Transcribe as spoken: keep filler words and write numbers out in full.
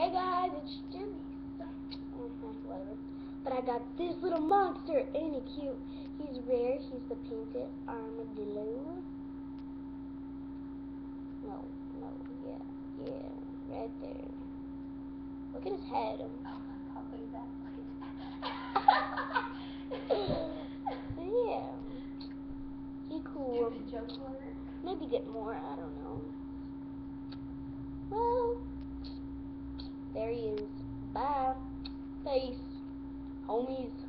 Hey guys, it's Jimmy. Okay, whatever. But I got this little monster. Ain't he cute? He's rare. He's the painted armadillo. No, no, yeah, yeah, right there. Look at his head. Yeah. He cool. Maybe get more. I don't know. Well, there he is. Bye. Peace, homies.